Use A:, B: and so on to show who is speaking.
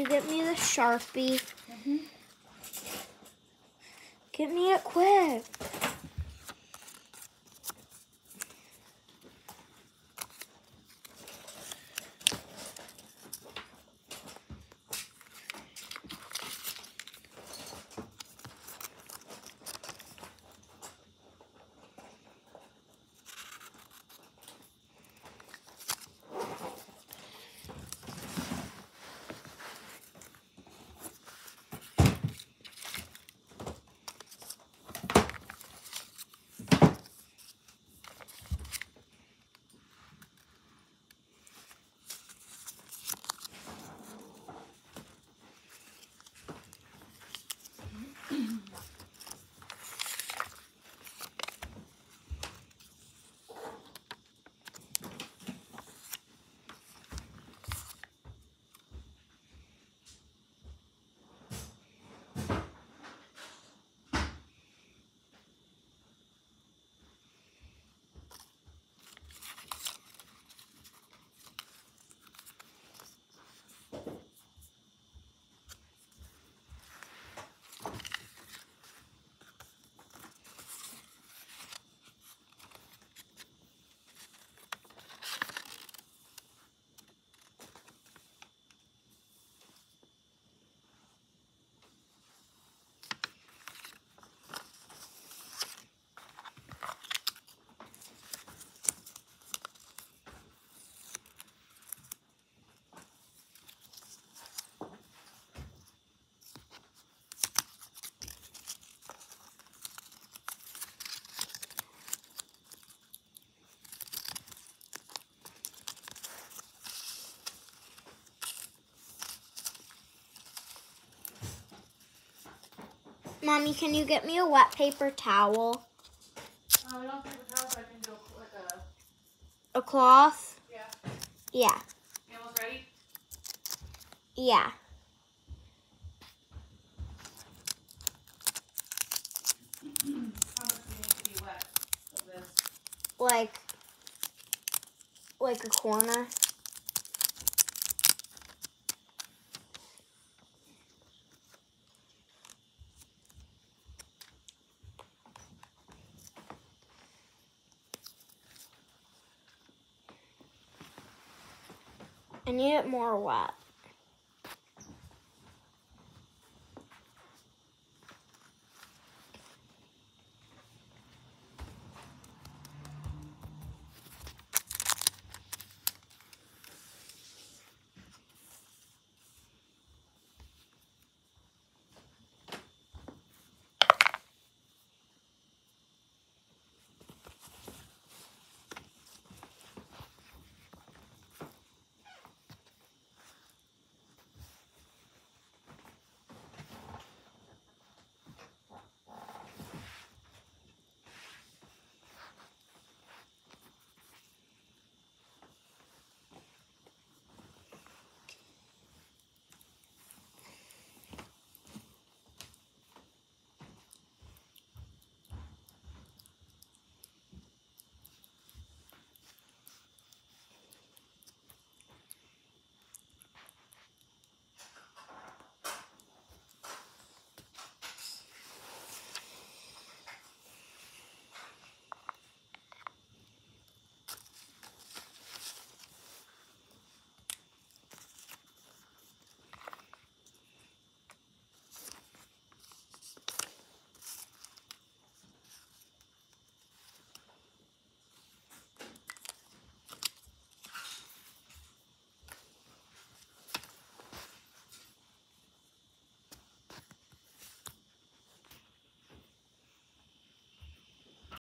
A: you get me the Sharpie?
B: Mm-hmm.
A: Get me it quick. Mommy, can you get me a wet paper towel?
B: We don't have paper towels, but I can do like
A: A cloth?
B: Yeah.
A: Yeah.
B: You almost ready?
A: Yeah.
B: How much do you need to be wet of this?
A: Like a corner. I need it more wet.